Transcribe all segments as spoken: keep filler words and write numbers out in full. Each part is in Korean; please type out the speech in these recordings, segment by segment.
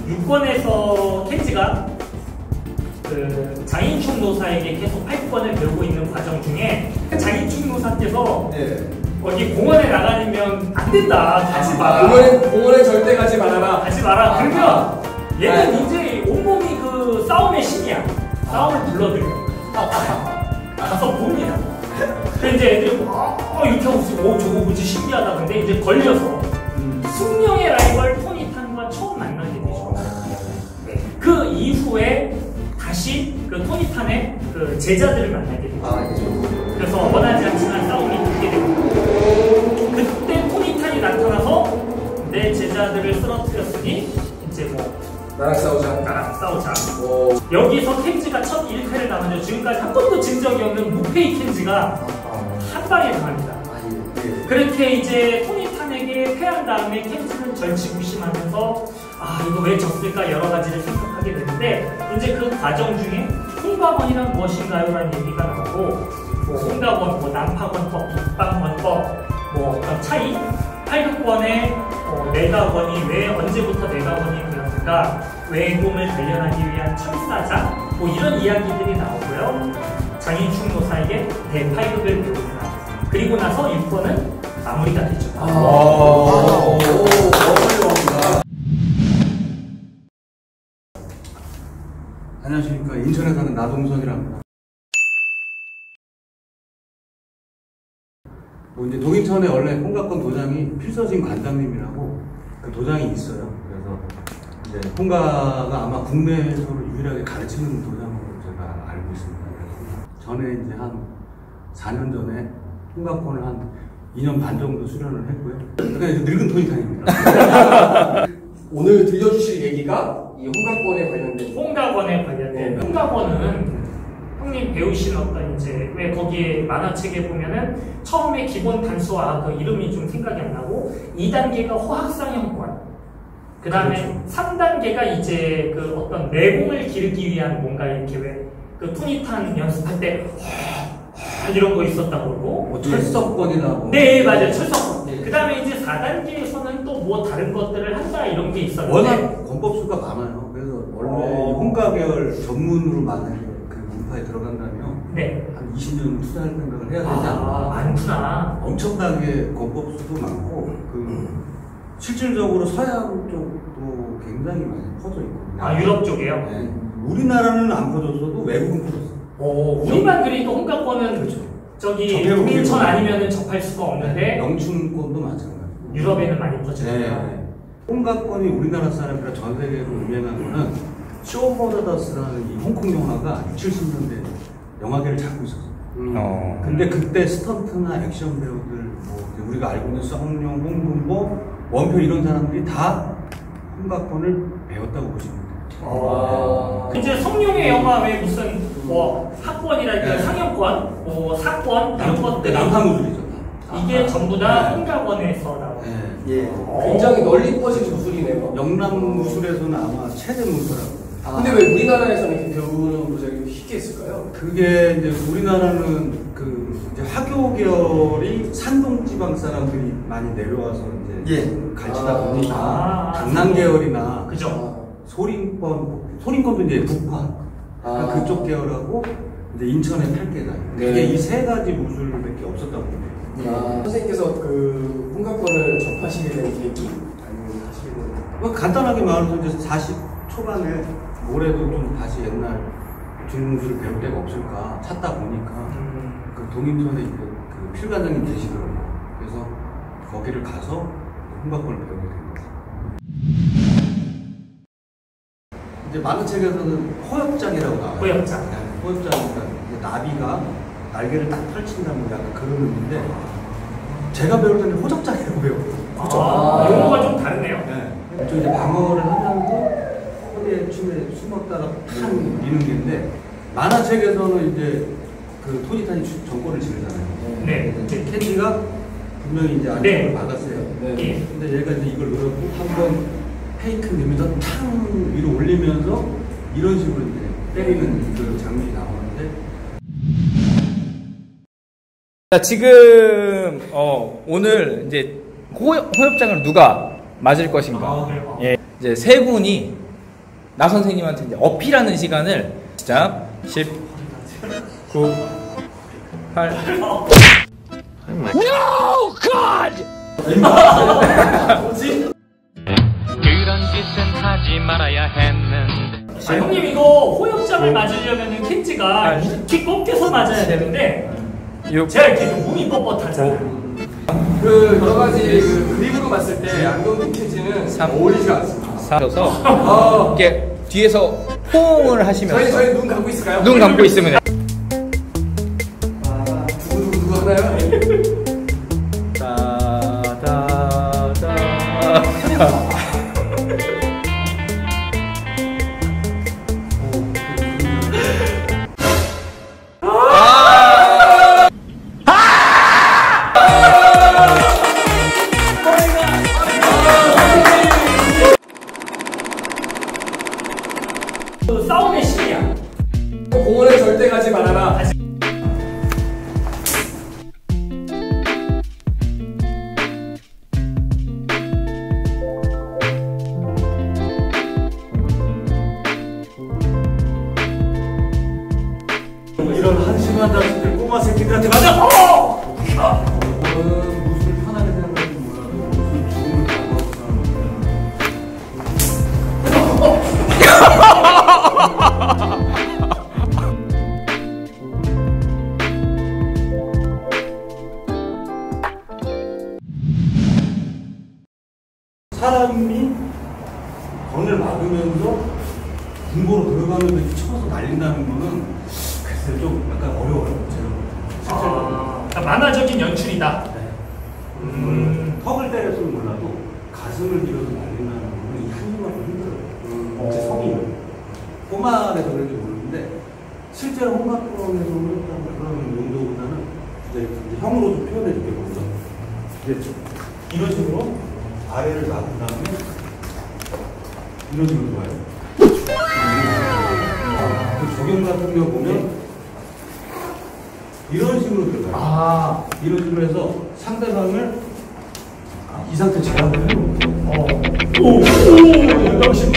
육 권에서 켄지가 그 장인충 노사에게 계속 팔권을 배우고 있는 과정 중에 장인충 노사께서 네. 거기 공원에 나가면 안 된다, 가지 마라. 공원에, 공원에 절대 가지 말아라. 가지 마라. 아, 그러면 아, 얘는 아, 이제 온몸이 그 싸움의 신이야. 아, 싸움을 불러들여. 가서 봅니다. 근데 이제 애들이 와, 이렇게 하고 있어. 오, 저거 뭐지 신기하다. 근데 이제 걸려서 음. 숙명의 라이벌 토니탄과 처음 만나게 되죠. 네. 그 이후에 다시 그 토니탄의 그 제자들을 만나게 되죠. 아, 그래서 원하지 않지만 싸움이 붙게 됩니다. 그때 토니탄이 나타나서 내 제자들을 쓰러뜨렸으니 이제 뭐 나랑 싸우자. 나랑 싸우자. 오. 여기서 켄지가 첫 일 패를 당하죠. 지금까지 한 번도 진 적이 없는 무페이 켄지가 한 방에 당합니다. 그렇게 이제 토니탄에게 패한 다음에 켄지는 절치부심하면서 아 이거 왜 졌을까 여러 가지를 생각하게 되는데 이제 그 과정 중에 홍가원이란 무엇인가요? 라는 얘기가 나오고 뭐 홍가원, 뭐 난파권법, 북방권법 뭐 어떤 차이 팔극권의 어, 내가원이 왜 언제부터 내가원이 되었을까 외국을 단련하기 위한 철사자 뭐 이런 이야기들이 나오고요. 장인충 노사에게 대팔극을 배웁니다. 그리고 나서 육 권은 마무리가 되죠. 아, 오, 안녕하십니까. 인천에 사는 나동선이랍니다. 뭐 이제 동인천에 원래 홍가권 도장이 필서진 관장님이라고 그 도장이 있어요. 그래서 이제 홍가가 아마 국내에서는 유일하게 가르치는 도장으로 제가 알고 있습니다. 전에 이제 한 사 년 전에 홍가권을 한 이 년 반 정도 수련을 했고요. 그러니까 이제 늙은 토니탄입니다. 오늘 들려주실 얘기가 이 홍가권에 관련된 홍가권에 관련된 홍가권은 형님 배우신 어떤 이제 왜 거기에 만화책에 보면은 처음에 기본 단수와 그 이름이 좀 생각이 안 나고 이 단계가 호학상형권 그 다음에 그렇죠. 삼 단계가 이제 그 어떤 내공을 기르기 위한 뭔가 이렇게 왜 그 토니탄 연습할 때 이런 거 있었다고 그러고 뭐 철석권이나 뭐. 네 맞아요 철석권 네. 그 다음에 이제 사 단계에서는 또 뭐 다른 것들을 한다 이런 게 있었는데 워낙 권법수가 많아요. 그래서 원래 어... 홍가계열 전문으로 만약에 그 문파에 들어간다면 네. 한 이십 년 투자할 생각을 해야 되지 않나. 아, 많구나. 엄청나게 권법수도 많고 그 실질적으로 서양 쪽도 굉장히 많이 퍼져 있거든요. 아 유럽 쪽이에요? 네. 우리나라는 안 퍼졌어도 외국은 퍼졌어. 오, 우리만 그래도 홍가권은 그렇죠. 저기 인천 아니면은 접할 수가 없는데 네, 영춘권도 마찬가지고 유럽에는 많이 퍼졌어요. 네. 홍가권이 우리나라 사람이라 전 세계로 유명한 거는 쇼버더더스라는 이 홍콩 영화가 육십, 칠십 년대 영화계를 잡고 있었어요. 음. 어. 근데 그때 스턴트나 액션 배우들 뭐 우리가 알고 있는 성룡, 홍문보, 원표 이런 사람들이 다 홍가권을 배웠다고 보시면 돼요. 아. 네. 이제 성룡의 영화 왜 무슨 뭐 학권이랄까 네. 상영권, 뭐 사권 이런 것들 남파무술이죠. 이게 아. 전부 다 네. 홍가권에서 나온. 네. 예. 굉장히 널리 퍼진 무술이네요. 영남 무술에서는 아마 최대 무술하고. 아. 근데 왜 우리나라에서는 이렇게 배우는 도장이 쉽게 했을까요? 그게 이제 우리나라는 그 이제 화교 계열이 산동 지방 사람들이 많이 내려와서 이제 예. 가르치다 아. 보니까 아. 강남 계열이나 그죠. 소림권, 소림권도 이제 북파 아. 그쪽 계열하고 이제 인천의 팔계다. 네. 그게 이 세 가지 무술밖에 없었다고 봅니다. 아. 선생님께서 그 홍가권을 접하시게 된 계기 아니면 하시게 된 뭐 간단하게 말해서 이제 사십 초반에 올해도 좀 다시 옛날 중무술을 배울 데가 없을까 찾다 보니까 음. 그 동인천에 그 필관장님 계시더라고요. 그래서 거기를 가서 홍가권을 배우게 된 거예요. 이제 만화책에서는 호엽장이라고 나와요. 호엽장. 네, 호엽장이니까 나비가 날개를 딱 펼친다는 약간 그런 의미인데 제가 배울 때는 호접장이라고 배웠거든요. 아, 용어가 좀 다르네요. 네. 저 이제 방어를 하면서 허리에 춤에 숨었다가 판 미는 게인데 만화책에서는 이제 그 토니탄이 정권을 지르잖아요. 네. 이제 켄지가 분명히 이제 안쪽을 네. 막았어요. 네. 근데 얘가 이제 이걸 노렸고 한번 페이크 내면서 탕 위로 올리면서 이런 식으로 이제 때리는 그 장면이 나오는데. 자, 지금 어, 오늘 이제 호, 호협장을 누가 맞을 것인가? 아, 예, 이제 세 분이 나 선생님한테 이제 어필하는 시간을 시작. 십, 구, 팔. No God! 뭐지? 그런 짓은 하지 말아야 했는데. 아, 형님 이거 호역장을 맞으려면은 켄지가 이렇게 꺾여서 맞아야 되는데 육, 제가 이렇게 좀 몸이 뻣뻣하잖아요. 그 여러 가지 그 그림으로 봤을 때 안경도 켄지는 삼. 어울리지가 않습니다. 사셔서 아, 이렇게 뒤에서 포옹을 하시면서 저희 저희 눈 감고 있을까요? 눈 감고 있으면 돼요. 아, 누구 누구 누구 하나요? 따다다. 그 싸움의 신이야. 공원에 절대 가지 말아라. 이런 한심한 자식들 꼬마 새끼들한테 맞아! 어! 저는 무술 편하게 생각할지 몰라도 무술 죽음을 각오하고 사람이 건을 막으면서 군보로 들어가면서 이렇게 쳐서 날린다는 거는 글쎄 좀 약간 어려워요. 제가 실제로. 아, 그러니까 만화적인 연출이다. 네. 음. 턱을 때렸으면 몰라도 가슴을 밀어서 날린다는 거는 이 한이만큼 힘들어요. 음. 제 성인은. 꼬마에서 그런지 모르는데 실제로 홍각권에서 그런 용도보다는 이제, 이제 형으로도 표현해 줄게 먼저. 이제 이런 식으로 아래를 놔둔 다음에 이런 식으로 좋아요. 그 적용 같은 경우 보면 이런 식으로 들어가요. 아, 이런 식으로 해서 상대방을 이 상태 제압을 해요. 어. 오, 오, 역시.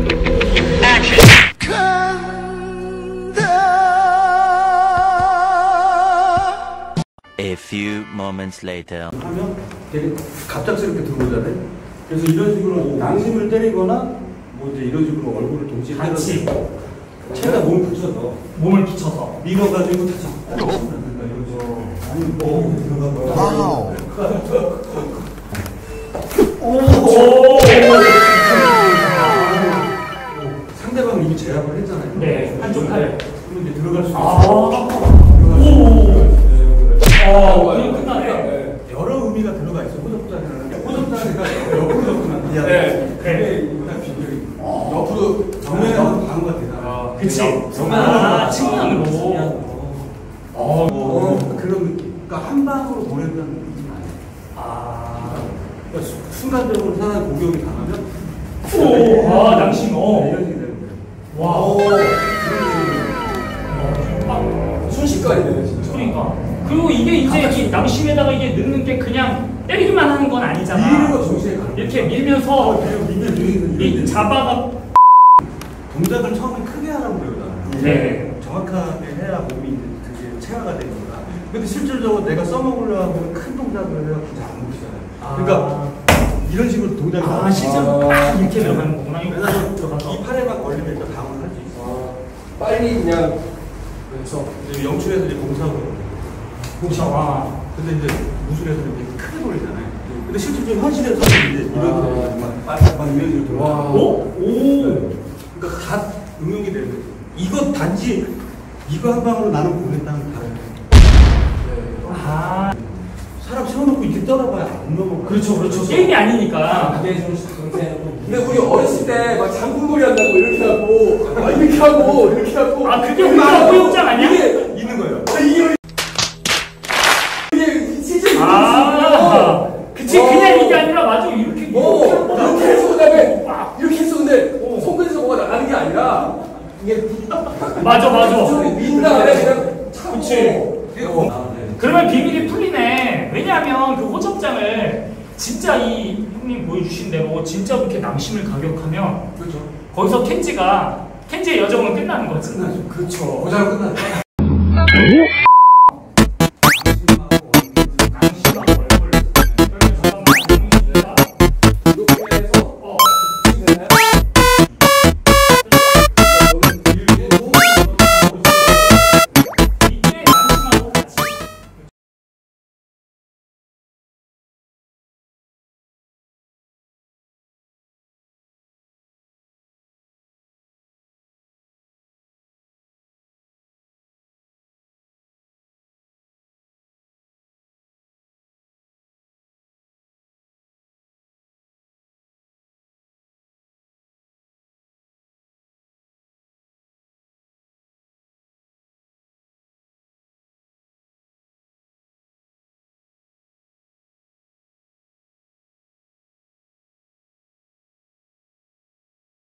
A few moments later. 하면 되게 갑작스럽게 들어오잖아요. 그래서 이런 식으로 양심을 때리거나 뭐 이제 이런 식으로 얼굴을 동시에 같이. 때려서 체에다 몸을 붙여서 몸을 붙여서. 밀어가지고 다시 그러니까 이런 식으로 아니 뭐 들어가고 오. 상대방이 이미 제압을 했잖아요. 네, 한쪽 팔. 그러면 이제 들어갈 수 아. 있어요. 오. 아, 어, 그럼 끝나네. 네. 여러 의미가 들어가 있어요. 호접자는 호접자니까 옆으로 접근한다. 네. 그게 이거다 비결이. 옆으로 정면에 가면 방어가 되잖아요. 그치. 정면으로 아, 측면으로. 어, 어, 그런 느낌. 그러니까 한 방으로 보낸다는 느낌이 아니에요. 아. 그러니까 수- 순간적으로 사람 공격이 당하면 오. 아, 낭심. 네, 어. 이런 식이 되는 거예요. 와. 오, 아, 순식간이네 진짜. 그러니까. 그리고 이게 이제 이 낭심에다가 이게 넣는 게 그냥 때리기만 하는 건 아니잖아. 미는 거 동시에 가는 이렇게 밀면서 그리고 밀면 밀면 이 잡아가. 동작을 처음에 크게 하라고 배우잖아요. 네. 정확하게 해야 몸이 이제 되게 체화가 되니까. 근데 실질적으로 내가 써먹으려고 하면 큰 동작을 해갖고 잘 안 먹히잖아요. 아. 그러니까 이런 식으로 동작이 아, 나와요. 실제로 딱 이렇게 들어가는 거구나. 이거 그래서 딱 들어가서. 이 팔에만 걸리면 일단 당을 할 수 있어. 아, 빨리 그냥 그래서 이제 영출에서 이제 공사하고 공사. 와. 근데 이제 무술에서 이렇게 크게 돌리잖아요. 근데 실질적으로 현실에서는 이제 이런 아. 막, 막, 막 이런 식으로 돌아. 와. 오? 오. 그러니까 다 응용이 되는 거죠. 이거 단지 이거 한 방으로 나는 보냈다는 다른 아. 사람 세워놓고 이렇게 떠나봐야 안 넘어. 그렇죠, 그렇죠. 게임이 아니니까. 근데 우리 어렸을 때 막 장군놀이 한다고 이렇게 하고 아, 이렇게 하고 이렇게 하고 아, 그게 우리가 호역장 아니야? 이게 있는 거예요. 아, 이게 이게 실제 아, 그치. 어. 그냥 이게 아니라 맞아. 이렇게. 어, 이렇게 하고 이렇게 해서 그다음에 빡. 이렇게 했어 근데 손끝에서 뭐가 나가는 게 아니라 이게 맞아, 맞아. 저기 민 다음에 그냥 차고 그치. 아, 네. 그러면 비밀이 풀리네. 왜냐하면 그 호접장을 진짜 이 형님 보여주신 대로 진짜 그렇게 낭심을 가격하면 그렇죠. 거기서 켄지가 켄지의 여정은 끝나는 거지. 그렇죠. 고장 끝났다.